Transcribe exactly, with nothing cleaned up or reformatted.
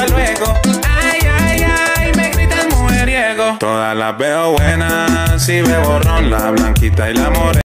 para luego. Ay, ay, ay, me gritan mujeriego. Todas las veo buenas, si bebo ron, la blanquita y la morena.